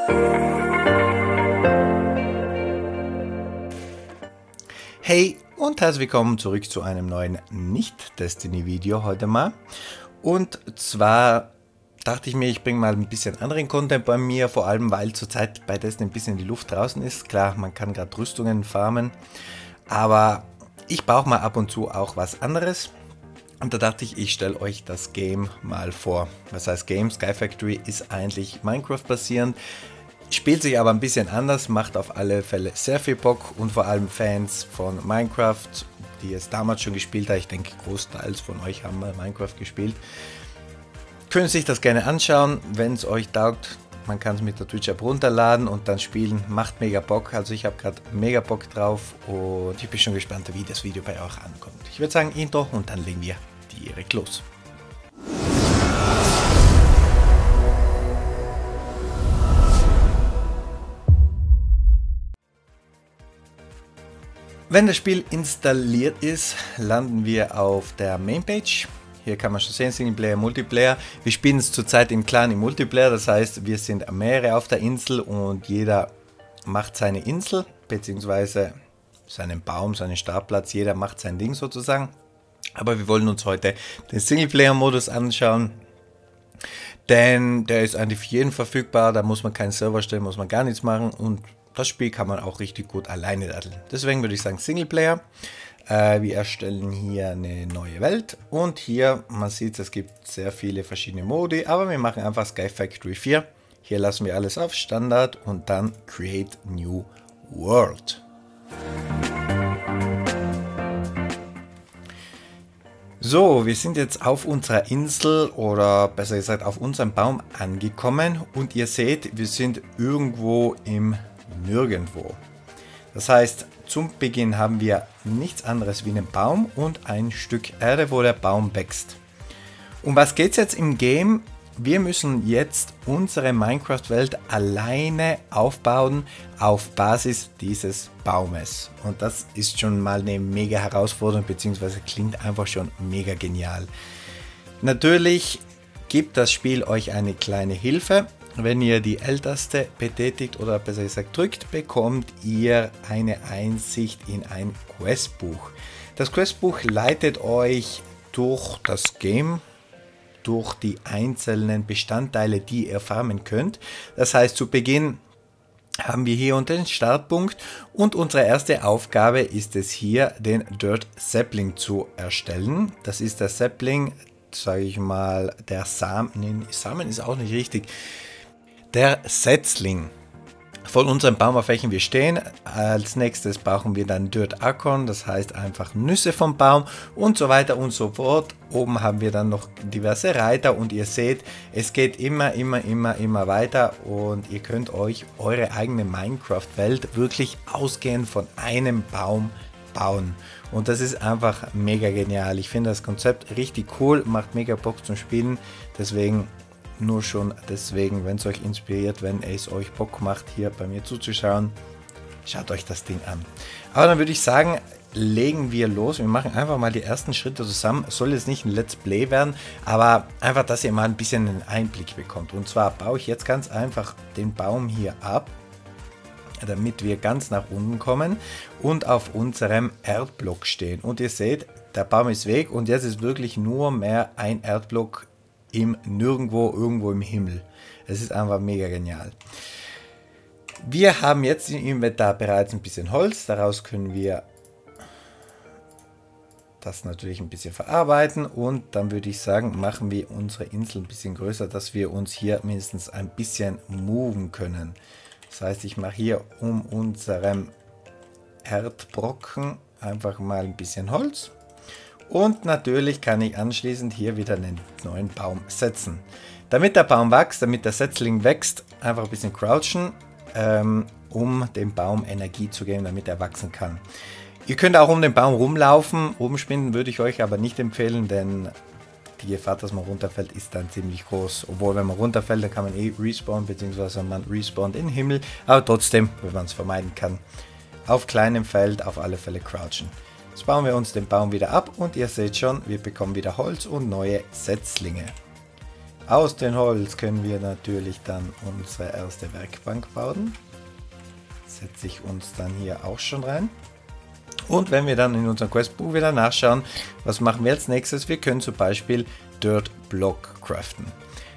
Hey und herzlich willkommen zurück zu einem neuen Nicht-Destiny-Video heute mal. Und zwar dachte ich mir, ich bringe mal ein bisschen anderen Content bei mir, vor allem weil zurzeit bei Destiny ein bisschen die Luft draußen ist. Klar, man kann gerade Rüstungen farmen, aber ich brauche mal ab und zu auch was anderes. Und da dachte ich, ich stelle euch das Game mal vor. Was heißt Game? Sky Factory ist eigentlich Minecraft basierend. Spielt sich aber ein bisschen anders, macht auf alle Fälle sehr viel Bock und vor allem Fans von Minecraft, die es damals schon gespielt haben, ich denke großteils von euch haben mal Minecraft gespielt, können sich das gerne anschauen, wenn es euch taugt. Man kann es mit der Twitch App runterladen und dann spielen, macht mega Bock, also ich habe gerade mega Bock drauf und ich bin schon gespannt, wie das Video bei euch ankommt. Ich würde sagen Intro und dann legen wir direkt los. Wenn das Spiel installiert ist, landen wir auf der Mainpage. Hier kann man schon sehen, Singleplayer, Multiplayer. Wir spielen es zurzeit im Clan im Multiplayer, das heißt, wir sind mehrere auf der Insel und jeder macht seine Insel, beziehungsweise seinen Baum, seinen Startplatz, jeder macht sein Ding sozusagen. Aber wir wollen uns heute den Singleplayer-Modus anschauen, denn der ist eigentlich für jeden verfügbar, da muss man keinen Server stellen, muss man gar nichts machen und das Spiel kann man auch richtig gut alleine daddeln. Deswegen würde ich sagen Singleplayer. Wir erstellen hier eine neue Welt und hier, man sieht, es gibt sehr viele verschiedene Modi, aber wir machen einfach Sky Factory 4. Hier lassen wir alles auf Standard und dann Create New World. So, wir sind jetzt auf unserer Insel oder besser gesagt auf unserem Baum angekommen und ihr seht, wir sind irgendwo im Nirgendwo. Das heißt, zum Beginn haben wir nichts anderes wie einen Baum und ein Stück Erde, wo der Baum wächst. Um was geht es jetzt im Game? Wir müssen jetzt unsere Minecraft-Welt alleine aufbauen auf Basis dieses Baumes. Und das ist schon mal eine mega Herausforderung, beziehungsweise klingt einfach schon mega genial. Natürlich gibt das Spiel euch eine kleine Hilfe. Wenn ihr die L-Taste betätigt oder besser gesagt drückt, bekommt ihr eine Einsicht in ein Questbuch. Das Questbuch leitet euch durch das Game, durch die einzelnen Bestandteile, die ihr farmen könnt. Das heißt, zu Beginn haben wir hier unten den Startpunkt und unsere erste Aufgabe ist es hier, den Dirt Sapling zu erstellen. Das ist der Sapling, sage ich mal, der Samen, nee, Samen ist auch nicht richtig. Der Setzling von unserem Baum, auf welchem wir stehen. Als nächstes brauchen wir dann Dirt Acorn, das heißt einfach Nüsse vom Baum und so weiter und so fort. Oben haben wir dann noch diverse Reiter und ihr seht, es geht immer weiter und ihr könnt euch eure eigene Minecraft-Welt wirklich ausgehend von einem Baum bauen. Und das ist einfach mega genial. Ich finde das Konzept richtig cool, macht mega Bock zum Spielen, deswegen nur schon deswegen, wenn es euch inspiriert, wenn es euch Bock macht, hier bei mir zuzuschauen, schaut euch das Ding an. Aber dann würde ich sagen, legen wir los. Wir machen einfach mal die ersten Schritte zusammen. Soll jetzt nicht ein Let's Play werden, aber einfach, dass ihr mal ein bisschen einen Einblick bekommt. Und zwar baue ich jetzt ganz einfach den Baum hier ab, damit wir ganz nach unten kommen und auf unserem Erdblock stehen. Und ihr seht, der Baum ist weg und jetzt ist wirklich nur mehr ein Erdblock im Nirgendwo, irgendwo im Himmel. Es ist einfach mega genial. Wir haben jetzt im Inventar bereits ein bisschen Holz. Daraus können wir das natürlich ein bisschen verarbeiten. Und dann würde ich sagen, machen wir unsere Insel ein bisschen größer, dass wir uns hier mindestens ein bisschen moven können. Das heißt, ich mache hier um unserem Erdbrocken einfach mal ein bisschen Holz. Und natürlich kann ich anschließend hier wieder einen neuen Baum setzen. Damit der Baum wächst, damit der Setzling wächst, einfach ein bisschen crouchen, um dem Baum Energie zu geben, damit er wachsen kann. Ihr könnt auch um den Baum rumlaufen, rumspinnen würde ich euch aber nicht empfehlen, denn die Gefahr, dass man runterfällt, ist dann ziemlich groß. Obwohl, wenn man runterfällt, dann kann man eh respawnen, beziehungsweise man respawnt in den Himmel, aber trotzdem, wenn man es vermeiden kann, auf kleinem Feld auf alle Fälle crouchen. Jetzt bauen wir uns den Baum wieder ab und ihr seht schon, wir bekommen wieder Holz und neue Setzlinge. Aus dem Holz können wir natürlich dann unsere erste Werkbank bauen. Setze ich uns dann hier auch schon rein. Und wenn wir dann in unserem Questbuch wieder nachschauen, was machen wir als nächstes? Wir können zum Beispiel Dirt Block craften.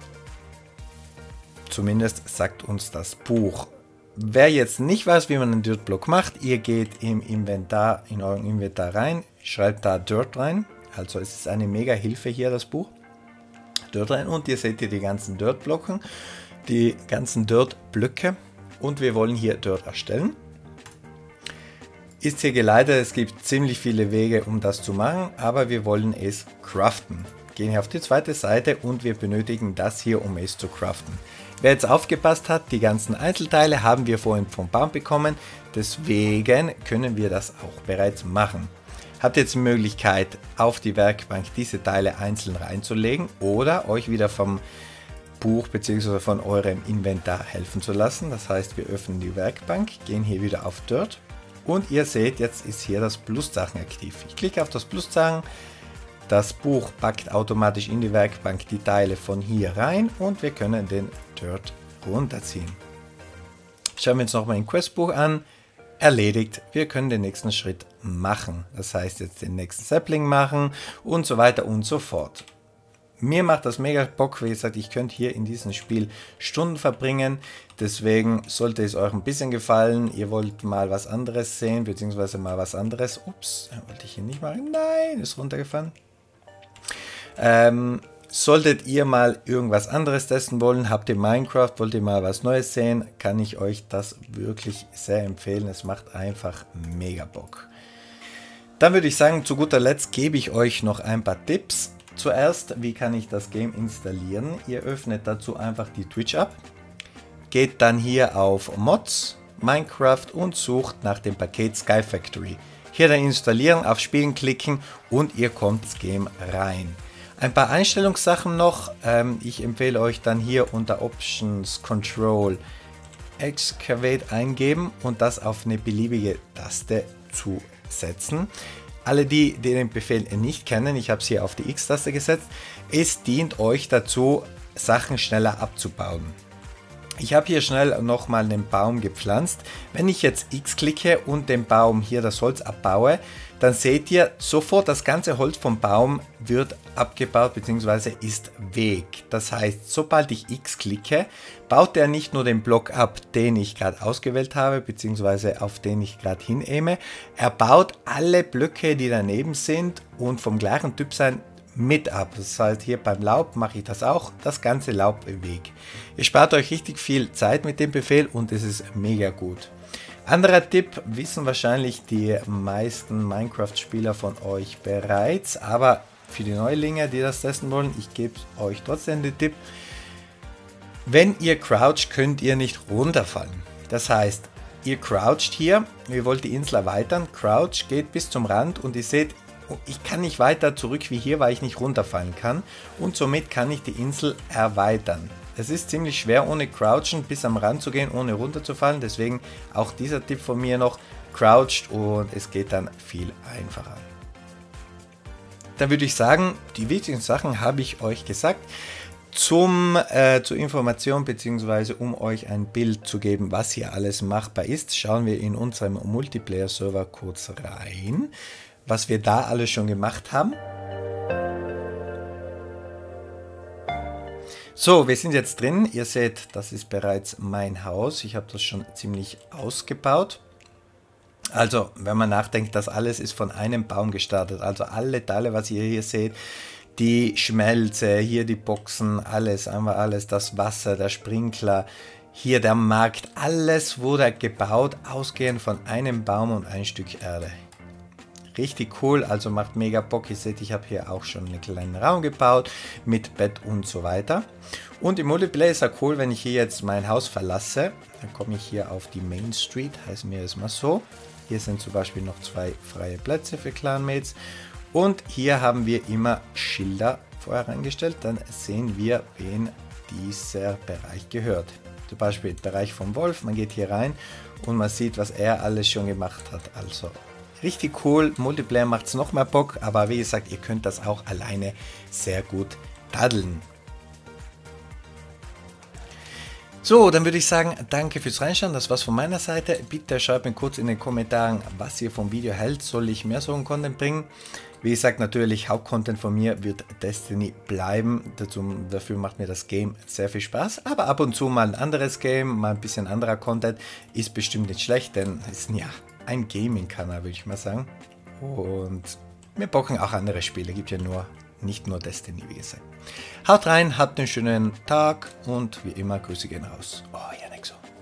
Zumindest sagt uns das Buch. Wer jetzt nicht weiß, wie man einen Dirt Block macht, ihr geht im Inventar, in eurem Inventar rein, schreibt da Dirt rein. Also es ist eine mega Hilfe hier, das Buch. Dirt rein und ihr seht hier die ganzen Dirt Blocken, die ganzen Dirt Blöcke und wir wollen hier Dirt erstellen. Ist hier geleitet, es gibt ziemlich viele Wege, um das zu machen, aber wir wollen es craften. Gehen hier auf die zweite Seite und wir benötigen das hier, um es zu craften. Wer jetzt aufgepasst hat, die ganzen Einzelteile haben wir vorhin vom Baum bekommen, deswegen können wir das auch bereits machen. Habt jetzt die Möglichkeit, auf die Werkbank diese Teile einzeln reinzulegen oder euch wieder vom Buch bzw. von eurem Inventar helfen zu lassen. Das heißt, wir öffnen die Werkbank, gehen hier wieder auf Dirt und ihr seht, jetzt ist hier das Pluszeichen aktiv. Ich klicke auf das Pluszeichen, das Buch packt automatisch in die Werkbank die Teile von hier rein und wir können den Dirt runterziehen. Schauen wir uns nochmal im Questbuch an. Erledigt, wir können den nächsten Schritt machen. Das heißt jetzt den nächsten Sapling machen und so weiter und so fort. Mir macht das mega Bock, wie gesagt, ich könnte hier in diesem Spiel Stunden verbringen. Deswegen sollte es euch ein bisschen gefallen. Ihr wollt mal was anderes sehen, beziehungsweise mal was anderes. Ups, wollte ich hier nicht machen. Nein, ist runtergefallen. Solltet ihr mal irgendwas anderes testen wollen, habt ihr Minecraft, wollt ihr mal was Neues sehen, kann ich euch das wirklich sehr empfehlen. Es macht einfach mega Bock. Dann würde ich sagen, zu guter Letzt gebe ich euch noch ein paar Tipps. Zuerst, wie kann ich das Game installieren? Ihr öffnet dazu einfach die Twitch-App, geht dann hier auf Mods, Minecraft und sucht nach dem Paket Sky Factory. Hier dann installieren, auf Spielen klicken und ihr kommt ins Game rein. Ein paar Einstellungssachen noch. Ich empfehle euch dann hier unter Options Control Excavate eingeben und das auf eine beliebige Taste zu setzen. Alle die den Befehl nicht kennen, ich habe es hier auf die X-Taste gesetzt. Es dient euch dazu, Sachen schneller abzubauen. Ich habe hier schnell nochmal einen Baum gepflanzt. Wenn ich jetzt X klicke und den Baum hier das Holz abbaue, dann seht ihr sofort, das ganze Holz vom Baum wird abgebaut bzw. ist weg. Das heißt, sobald ich X klicke, baut er nicht nur den Block ab, den ich gerade ausgewählt habe bzw. auf den ich gerade hinehme. Er baut alle Blöcke, die daneben sind und vom gleichen Typ sein, mit ab. Das heißt, hier beim Laub mache ich das auch, das ganze Laub weg. Ihr spart euch richtig viel Zeit mit dem Befehl und es ist mega gut. Anderer Tipp, wissen wahrscheinlich die meisten Minecraft-Spieler von euch bereits, aber für die Neulinge, die das testen wollen, ich gebe euch trotzdem den Tipp. Wenn ihr croucht, könnt ihr nicht runterfallen. Das heißt, ihr croucht hier, ihr wollt die Insel erweitern, crouch, geht bis zum Rand und ihr seht, ich kann nicht weiter zurück wie hier, weil ich nicht runterfallen kann und somit kann ich die Insel erweitern. Es ist ziemlich schwer ohne Crouchen bis am Rand zu gehen, ohne runterzufallen, deswegen auch dieser Tipp von mir noch, croucht und es geht dann viel einfacher. Dann würde ich sagen, die wichtigsten Sachen habe ich euch gesagt. Zur Information bzw. um euch ein Bild zu geben, was hier alles machbar ist, schauen wir in unserem Multiplayer-Server kurz rein, was wir da alles schon gemacht haben. So, wir sind jetzt drin. Ihr seht, das ist bereits mein Haus. Ich habe das schon ziemlich ausgebaut. Also, wenn man nachdenkt, das alles ist von einem Baum gestartet. Also alle Teile, was ihr hier seht, die Schmelze, hier die Boxen, alles, einmal alles, das Wasser, der Sprinkler, hier der Markt, alles wurde gebaut, ausgehend von einem Baum und ein Stück Erde. Richtig cool, also macht mega Bock. Ihr seht, ich habe hier auch schon einen kleinen Raum gebaut mit Bett und so weiter. Und im Multiplayer ist ja cool, wenn ich hier jetzt mein Haus verlasse, dann komme ich hier auf die Main Street, heißen wir es mal so. Hier sind zum Beispiel noch 2 freie Plätze für Clanmates. Und hier haben wir immer Schilder vorher reingestellt, dann sehen wir, wen dieser Bereich gehört. Zum Beispiel der Bereich vom Wolf, man geht hier rein und man sieht, was er alles schon gemacht hat. Also richtig cool, Multiplayer macht es noch mehr Bock, aber wie gesagt, ihr könnt das auch alleine sehr gut daddeln. So, dann würde ich sagen, danke fürs Reinschauen, das war's von meiner Seite. Bitte schreibt mir kurz in den Kommentaren, was ihr vom Video hält. Soll ich mehr so einen Content bringen? Wie gesagt, natürlich, Hauptcontent von mir wird Destiny bleiben. Dafür macht mir das Game sehr viel Spaß. Aber ab und zu mal ein anderes Game, mal ein bisschen anderer Content, ist bestimmt nicht schlecht, denn es ist ja ein Gaming-Kanal, würde ich mal sagen. Und wir brauchen auch andere Spiele, gibt ja nicht nur Destiny, wie gesagt. Haut rein, habt einen schönen Tag und wie immer, Grüße gehen raus. Oh, Janexo.